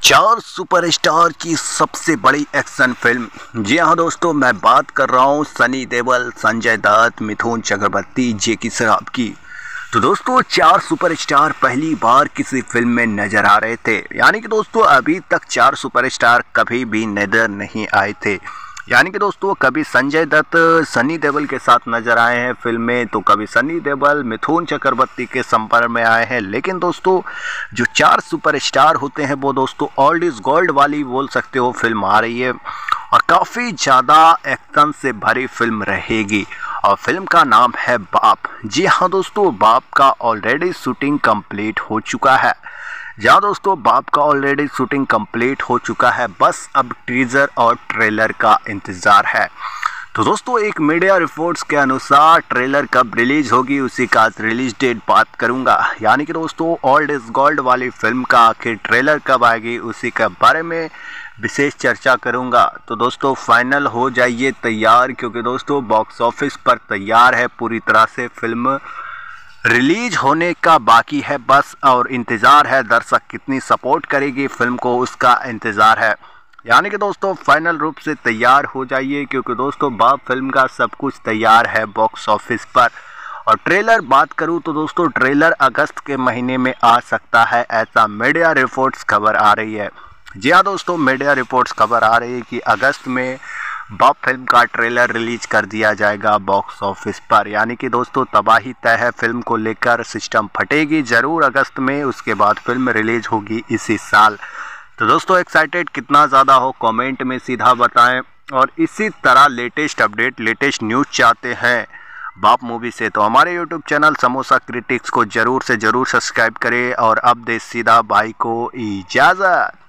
चार सुपरस्टार की सबसे बड़ी एक्शन फिल्म। जी हाँ दोस्तों, मैं बात कर रहा हूँ सनी देओल, संजय दत्त, मिथुन चक्रवर्ती, जैकी श्रॉफ की। तो दोस्तों, चार सुपरस्टार पहली बार किसी फिल्म में नजर आ रहे थे। यानी कि दोस्तों, अभी तक चार सुपरस्टार कभी भी नजर नहीं आए थे। यानी कि दोस्तों, कभी संजय दत्त सनी देओल के साथ नजर आए हैं फिल्म में, तो कभी सनी देओल मिथुन चक्रवर्ती के संपर्क में आए हैं। लेकिन दोस्तों, जो चार सुपरस्टार होते हैं वो दोस्तों ओल्ड इज गोल्ड वाली बोल सकते हो फिल्म आ रही है, और काफ़ी ज़्यादा एक्शन से भरी फिल्म रहेगी। और फिल्म का नाम है बाप। जी हाँ दोस्तों, बाप का ऑलरेडी शूटिंग कंप्लीट हो चुका है। जहाँ दोस्तों, बाप का ऑलरेडी शूटिंग कंप्लीट हो चुका है, बस अब टीजर और ट्रेलर का इंतज़ार है। तो दोस्तों, एक मीडिया रिपोर्ट्स के अनुसार ट्रेलर कब रिलीज होगी उसी का रिलीज डेट बात करूंगा। यानी कि दोस्तों, ओल्ड इज गोल्ड वाली फिल्म का आखिर ट्रेलर कब आएगी उसी के बारे में विशेष चर्चा करूंगा। तो दोस्तों, फाइनल हो जाइए तैयार, क्योंकि दोस्तों बॉक्स ऑफिस पर तैयार है पूरी तरह से। फिल्म रिलीज होने का बाकी है बस, और इंतज़ार है दर्शक कितनी सपोर्ट करेगी फिल्म को, उसका इंतज़ार है। यानी कि दोस्तों, फाइनल रूप से तैयार हो जाइए, क्योंकि दोस्तों बाप फिल्म का सब कुछ तैयार है बॉक्स ऑफिस पर। और ट्रेलर बात करूं तो दोस्तों, ट्रेलर अगस्त के महीने में आ सकता है, ऐसा मीडिया रिपोर्ट्स खबर आ रही है। जी हाँ दोस्तों, मीडिया रिपोर्ट्स खबर आ रही है कि अगस्त में बाप फिल्म का ट्रेलर रिलीज कर दिया जाएगा बॉक्स ऑफिस पर। यानी कि दोस्तों, तबाही तय है फिल्म को लेकर, सिस्टम फटेगी ज़रूर अगस्त में, उसके बाद फिल्म रिलीज होगी इसी साल। तो दोस्तों, एक्साइटेड कितना ज़्यादा हो कमेंट में सीधा बताएं। और इसी तरह लेटेस्ट अपडेट, लेटेस्ट न्यूज़ चाहते हैं बाप मूवी से, तो हमारे यूट्यूब चैनल समोसा क्रिटिक्स को ज़रूर से ज़रूर सब्सक्राइब करें। और अब दे सीधा भाई को इजाज़त।